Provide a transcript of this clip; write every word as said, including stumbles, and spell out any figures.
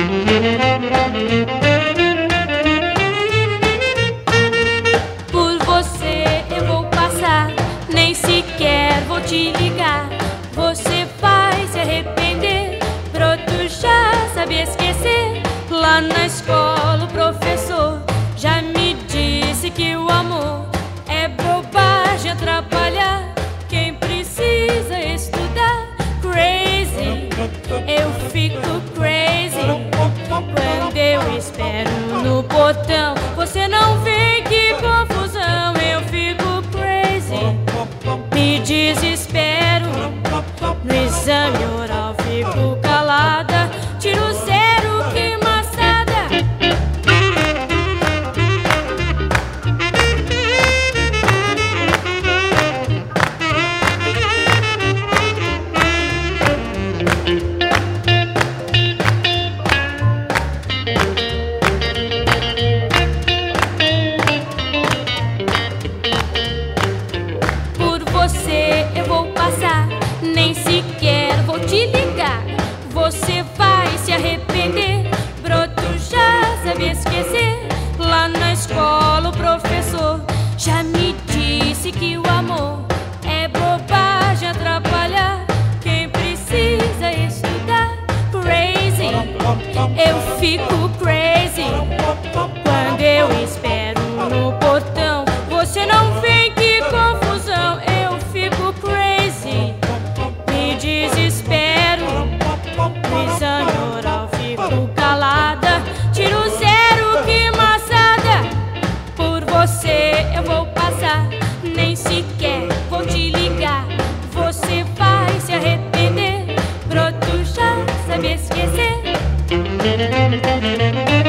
Por você eu vou passar, nem sequer vou te ligar. Você vai se arrepender, broto já sabe esquecer. Lá na escola o professor já me disse que o amor é bobagem, atrapalhar quem precisa estudar. Crazy, eu fico crazy quando eu espero no portão. Você não vem, que confusão. Eu fico crazy, me desespero. No exame oral fico calada, tiro zero, que maçada. Por você eu vou passar, nem sequer vou te ligar. Você vai se arrepender, broto já sabe esquecer. Lá na escola o professor já me disse que o amor é bobagem, atrapalhar quem precisa estudar. Crazy, eu fico crazy quando eu espero no portão. Você não vem, que confusão. Eu fico crazy, me desespero. No exame oral fico calada, tiro zero, que maçada. Por você eu vou passar, nem sequer vou te ligar. Você vai se arrepender, broto já sabe esquecer.